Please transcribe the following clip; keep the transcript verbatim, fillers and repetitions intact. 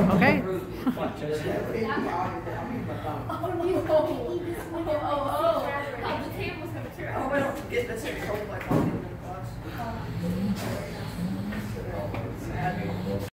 Okay. Oh, you oh, oh, oh, oh. The table's gonna turn. Oh, I don't get this. It's cold like walking in the class.